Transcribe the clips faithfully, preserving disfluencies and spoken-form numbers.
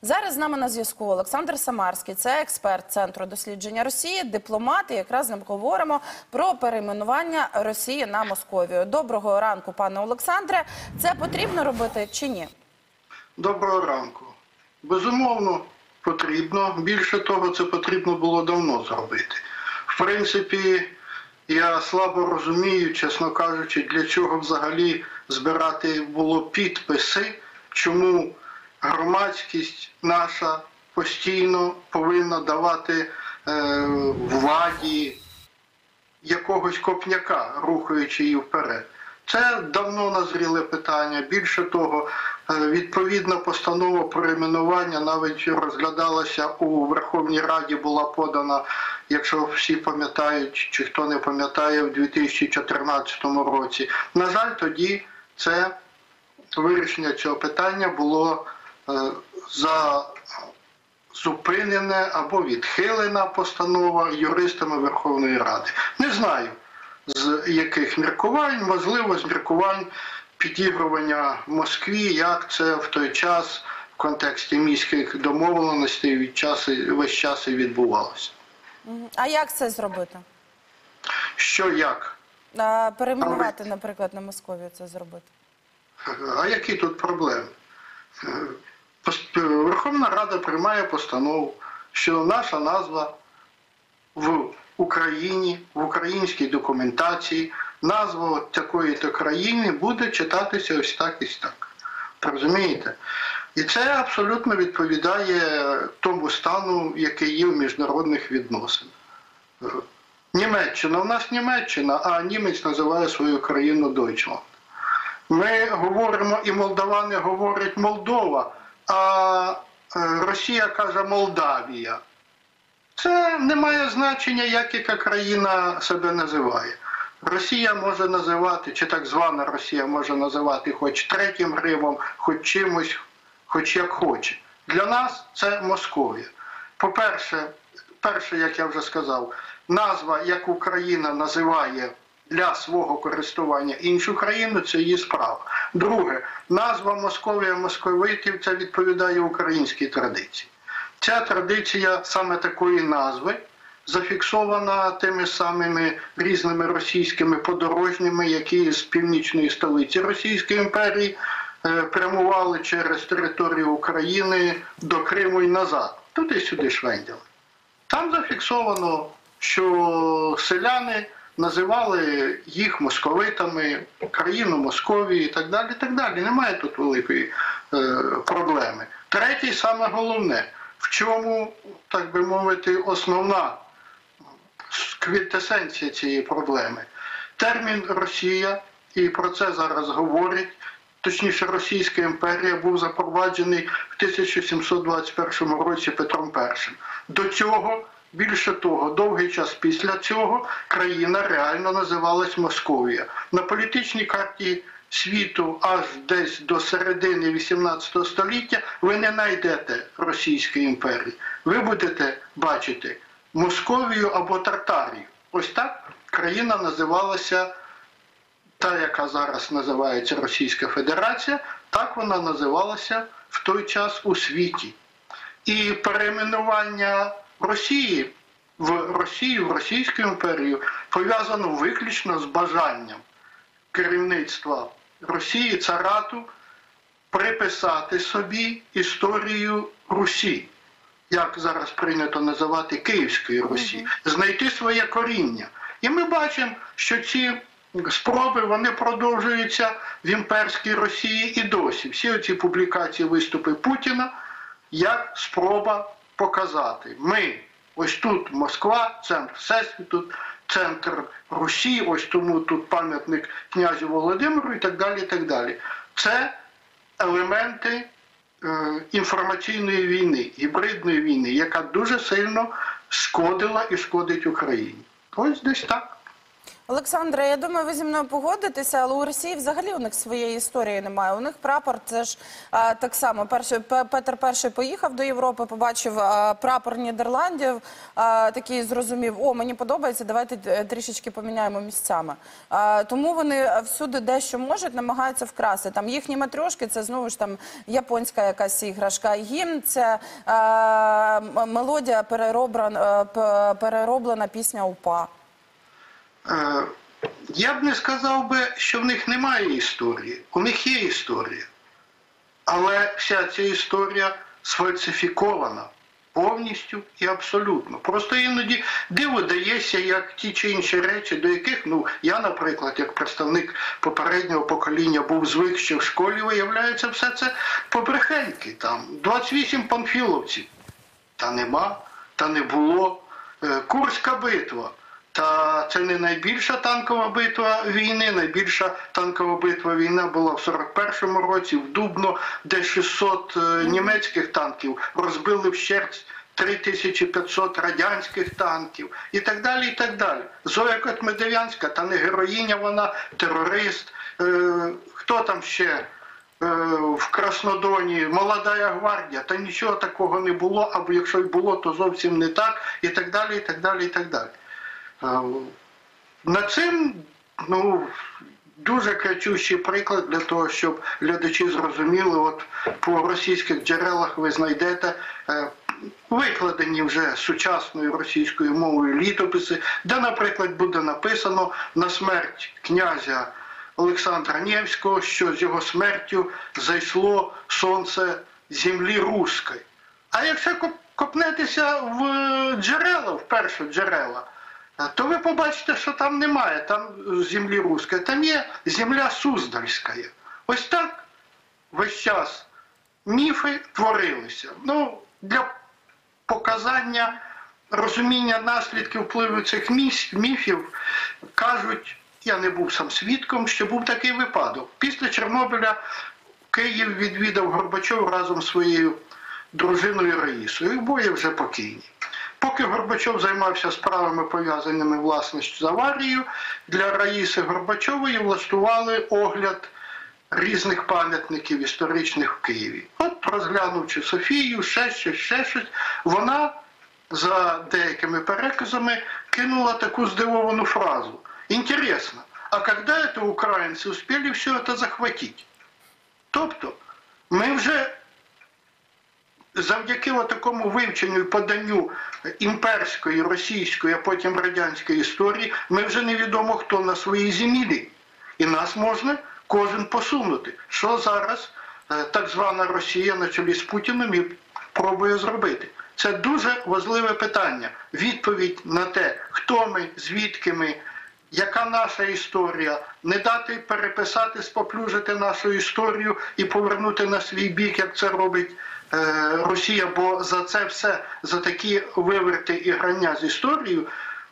Зараз з нами на зв'язку Олександр Самарський, це експерт Центру дослідження Росії, дипломат, і якраз з ним говоримо про перейменування Росії на Московію. Доброго ранку, пане Олександре. Це потрібно робити чи ні? Доброго ранку. Безумовно, потрібно. Більше того, це потрібно було давно зробити. В принципі, я слабо розумію, чесно кажучи, для чого взагалі збирати було підписи, чому громадськість наша постійно повинна давати е, владі якогось копняка, рухаючи її вперед. Це давно назріле питання. Більше того, відповідна постанова перейменування навіть розглядалася у Верховній Раді, була подана, якщо всі пам'ятають, чи хто не пам'ятає, в дві тисячі чотирнадцятому році. На жаль, тоді це вирішення цього питання було за зупинене або відхилена постанова юристами Верховної Ради. Не знаю, з яких міркувань, можливо, з міркувань підігрування Москві, як це в той час в контексті мінських домовленостей від часу, весь час і відбувалося. А як це зробити? Що як? А, перейменувати, наприклад, на Московію це зробити. А які тут проблеми? Верховна Рада приймає постанову, що наша назва в Україні, в українській документації, назва такої-то країни буде читатися ось так і так. Розумієте? І це абсолютно відповідає тому стану, який є в міжнародних відносинах. Німеччина, у нас Німеччина, а німець називає свою країну Дойчланд. Ми говоримо, і молдавани говорять Молдова, а Росія каже Молдавія. Це не має значення, як яка країна себе називає. Росія може називати, чи так звана Росія може називати хоч третім Римом, хоч чимось, хоч як хоче. Для нас це Московія. По-перше, перше, як я вже сказав, назва, як Україна називає для свого користування іншу країну, це її справа. Друге, назва Московія московитів, це відповідає українській традиції. Ця традиція саме такої назви зафіксована тими самими різними російськими подорожніми, які з північної столиці Російської імперії прямували через територію України до Криму і назад, туди-сюди швендяли. Там зафіксовано, що селяни називали їх московитами, країну Московії і так далі, і так далі. Немає тут великої е, проблеми. Третє, саме головне, в чому, так би мовити, основна квінтесенція цієї проблеми. Термін «Росія», і про це зараз говорять, точніше Російська імперія, був запроваджений в тисяча сімсот двадцять першому році Петром Першим. До цього, більше того, довгий час після цього країна реально називалась Московія. На політичній карті світу аж десь до середини вісімнадцятого століття ви не знайдете Російської імперії. Ви будете бачити Московію або Тартарію. Ось так країна називалася, та, яка зараз називається Російська Федерація, так вона називалася в той час у світі. І перейменування Росії в Росію, в Російську імперію пов'язано виключно з бажанням керівництва Росії, царату, приписати собі історію Русі, як зараз прийнято називати Київської Русі, знайти своє коріння. І ми бачимо, що ці спроби, вони продовжуються в імперській Росії і досі. Всі ці публікації, виступи Путіна, як спроба показати. Ми, ось тут Москва, центр Всесвіту, центр Русі, ось тому тут пам'ятник князю Володимиру і так далі, і так далі. Це елементи е, інформаційної війни, гібридної війни, яка дуже сильно шкодила і шкодить Україні. Ось десь так. Олександре, я думаю, ви зі мною погодитеся, але у Росії взагалі у них своєї історії немає. У них прапор, це ж а, так само. Перший, П- Петр І поїхав до Європи, побачив а, прапор Нідерландів, а, такий зрозумів, о, мені подобається, давайте е, трішечки поміняємо місцями. А, тому вони всюди дещо можуть, намагаються вкрасти. Там їхні матрьошки, це знову ж там японська якась іграшка. Гімн, це а, м- мелодія перероблена, п- перероблена пісня УПА. Е, Я б не сказав би, що в них немає історії. У них є історія. Але вся ця історія сфальсифікована повністю і абсолютно. Просто іноді диво дається, як ті чи інші речі, до яких, ну, я, наприклад, як представник попереднього покоління був звик, що в школі виявляється все це побрехеньки. Там двадцять вісім панфіловців. Та нема, та не було. Е, Курська битва. Та це не найбільша танкова битва війни. Найбільша танкова битва війни була в сорок першому році в Дубно, де шістсот німецьких танків розбили вщерть три тисячі п'ятсот радянських танків і так далі, і так далі. Зоя Котмедев'янська, та не героїня вона, терорист. Е, хто там ще? Е, в Краснодоні, Молодая гвардія, та нічого такого не було, або якщо й було, то зовсім не так, і так далі, і так далі, і так далі. На цим, ну, дуже кричущий приклад для того, щоб глядачі зрозуміли, от по російських джерелах ви знайдете е, викладені вже сучасною російською мовою літописи, де, наприклад, буде написано на смерть князя Олександра Невського, що з його смертю зайшло сонце землі руської. А якщо копнетеся в джерела, в перші джерела, то ви побачите, що там немає там землі руської, там є земля Суздальська. Ось так весь час міфи творилися. Ну, для показання розуміння наслідків впливу цих міфів кажуть, я не був сам свідком, що був такий випадок. Після Чорнобиля Київ відвідав Горбачов разом з своєю дружиною Раїсою, обоє вже покійні. Поки Горбачов займався справами, пов'язаними власне з аварією, для Раїси Горбачової влаштували огляд різних пам'ятників історичних в Києві. От, розглянувши Софію, ще щось, ще щось, вона, за деякими переказами, кинула таку здивовану фразу. Інтересно, а коли це українці успіли все це захватити? Тобто, ми вже завдяки такому вивченню і поданню імперської, російської, а потім радянської історії, ми вже невідомо хто на своїй землі. І нас можна кожен посунути. Що зараз так звана Росія на чолі з Путіним і пробує зробити. Це дуже важливе питання. Відповідь на те, хто ми, звідки ми, яка наша історія, не дати переписати, споплюжити нашу історію і повернути на свій бік, як це робить Росія, бо за це все, за такі виверти і грання з історією,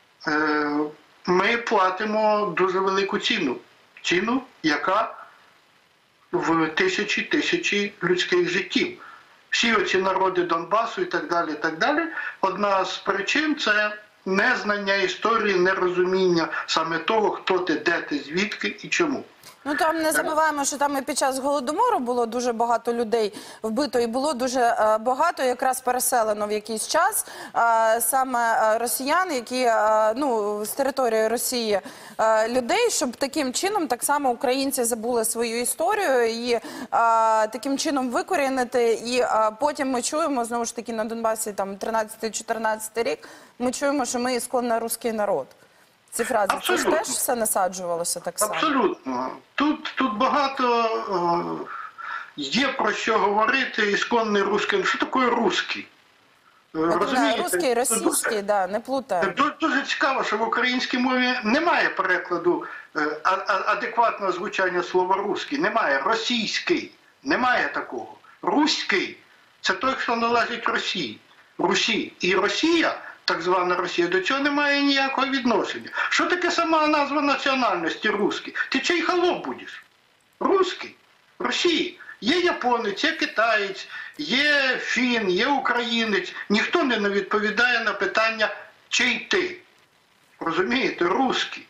ми платимо дуже велику ціну. Ціну, яка в тисячі-тисячі людських життів. Всі оці народи Донбасу і так далі, і так далі. Одна з причин – це незнання історії, нерозуміння саме того, хто ти, де ти, звідки і чому. Ну там не забуваємо, що там і під час Голодомору було дуже багато людей вбито, і було дуже е, багато якраз переселено в якийсь час е, саме е, росіян, які е, ну, з території Росії е, людей, щоб таким чином так само українці забули свою історію і е, таким чином викорінити. І е, потім ми чуємо, знову ж таки, на Донбасі там тринадцятий-чотирнадцятий рік, ми чуємо, що ми ісконно русський народ. Ці фрази, це ж теж все насаджувалося так само? Абсолютно. Тут, тут багато е, є про що говорити, ісконний русський. Що таке русський? Розумієте? Русський, російський, да, не плутаємо. Дуже, дуже цікаво, що в українській мові немає перекладу е, а, а, адекватного звучання слова русський. Немає. Російський. Немає такого. Руський – це той, хто належить Росії. Русі. І Росія, так звана Росія, до цього не має ніякого відношення. Що таке сама назва національності русський? Ти чий холоп будеш? Русський. Росії. Є японець, є китаєць, є фін, є українець. Ніхто не відповідає на питання, чий ти. Розумієте? Русський.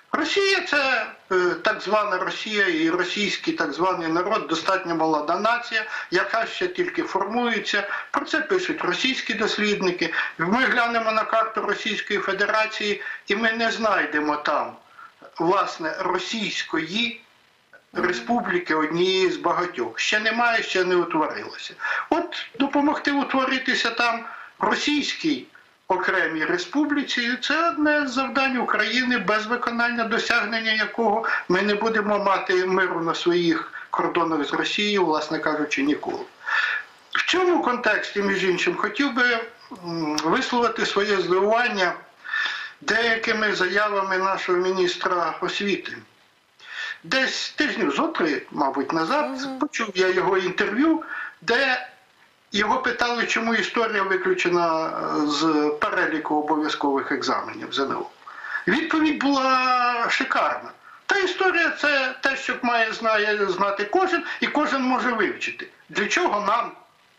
Росія це е, так звана Росія і російський так званий народ достатньо молода нація, яка ще тільки формується. Про це пишуть російські дослідники. Ми глянемо на карту Російської Федерації і ми не знайдемо там, власне, російської республіки однієї з багатьох. Ще немає, ще не утворилося. От допомогти утворитися там російській окремій республіці – це одне з завдань України, без виконання досягнення якого ми не будемо мати миру на своїх кордонах з Росією, власне кажучи, ніколи. В цьому контексті, між іншим, хотів би висловити своє здивування деякими заявами нашого міністра освіти. Десь тижнів зо три, мабуть, назад, uh-huh. почув я його інтерв'ю, де його питали, чому історія виключена з переліку обов'язкових екзаменів ЗНО. Відповідь була шикарна. Та історія – це те, що має знає, знати кожен, і кожен може вивчити. Для чого нам,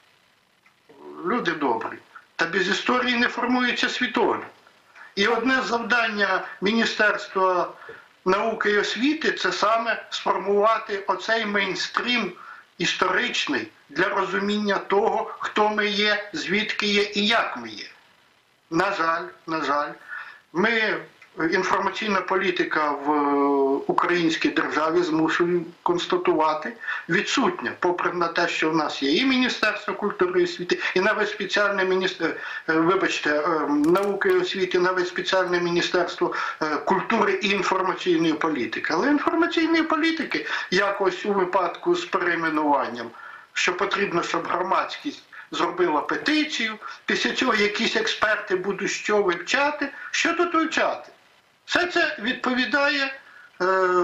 люди добрі, та без історії не формується світогляд. І одне з завдання Міністерства науки і освіти – це саме сформувати оцей мейнстрім історичний для розуміння того, хто ми є, звідки є і як ми є. На жаль, на жаль, ми, інформаційна політика в українській державі, змушує констатувати, відсутня, попри на те, що в нас є і Міністерство культури і освіти, і навіть спеціальне міністерство, вибачте, науки і освіти, навіть спеціальне Міністерство культури і інформаційної політики. Але інформаційної політики якось у випадку з перейменуванням, що потрібно, щоб громадськість зробила петицію, після цього якісь експерти будуть що вивчати. Що тут вивчати? Все це відповідає е,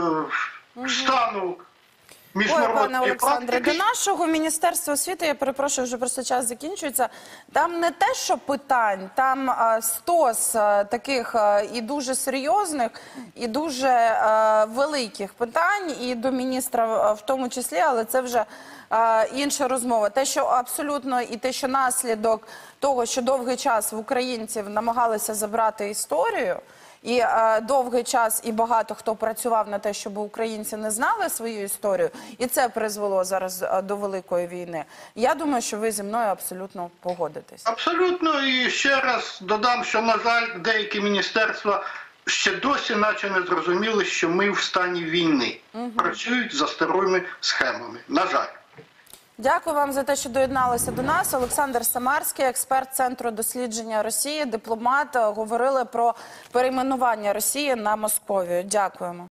стану міжнародної Ой, пане Олександре, практики. до нашого Міністерства освіти, я перепрошую, вже просто час закінчується, там не те, що питань, там а, стос а, таких а, і дуже серйозних, і дуже а, великих питань, і до міністра а, в тому числі, але це вже а, інша розмова. Те, що абсолютно, і те, що наслідок того, що довгий час в українців намагалися забрати історію, і е, довгий час і багато хто працював на те, щоб українці не знали свою історію, і це призвело зараз е, до Великої війни. Я думаю, що ви зі мною абсолютно погодитесь. Абсолютно. І ще раз додам, що, на жаль, деякі міністерства ще досі наче не зрозуміли, що ми в стані війни. Угу. Працюють за старими схемами. На жаль. Дякую вам за те, що доєдналися до нас. Олександр Самарський, експерт Центру дослідження Росії, дипломат, говорили про перейменування Росії на Московію. Дякуємо.